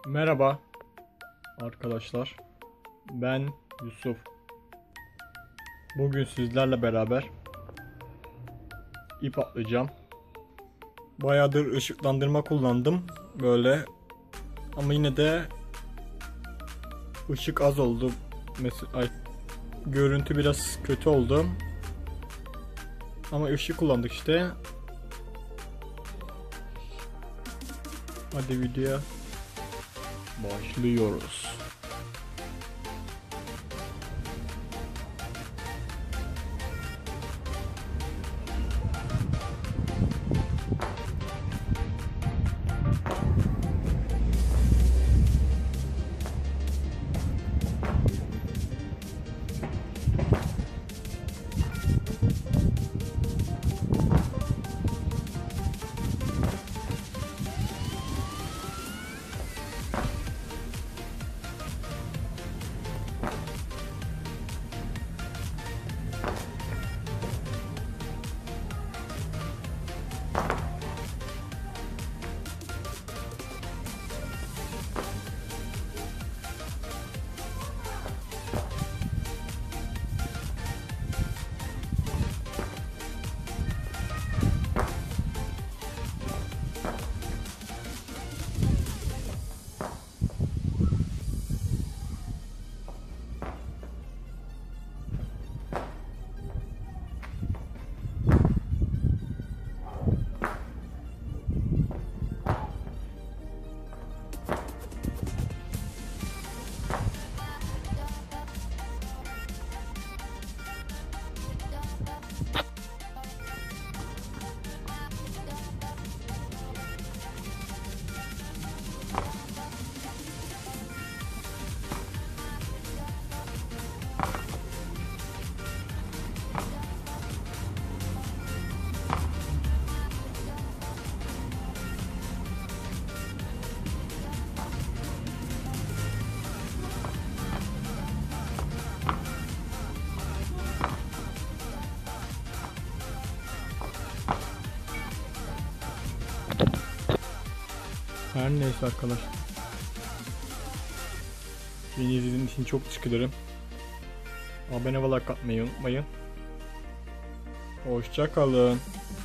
Merhaba arkadaşlar. Ben Yusuf. Bugün sizlerle beraber ip atlayacağım. Bayağıdır ışıklandırma kullandım böyle, ama yine de ışık az oldu. Mesela görüntü biraz kötü oldu. Ama ışık kullandık işte. Hadi videoya başlıyoruz. Her neyse arkadaşlar. Beni izlediğiniz için çok teşekkür ederim. Abone ve like atmayı unutmayın. Hoşça kalın.